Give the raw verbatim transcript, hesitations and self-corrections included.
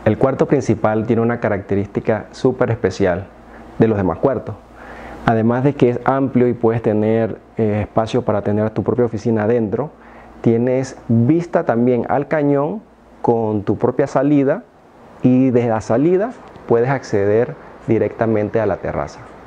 El cuarto principal tiene una característica súper especial de los demás cuartos. Además de que es amplio y puedes tener eh, espacio para tener tu propia oficina adentro, tienes vista también al cañón con tu propia salida, y desde la salida puedes acceder directamente a la terraza.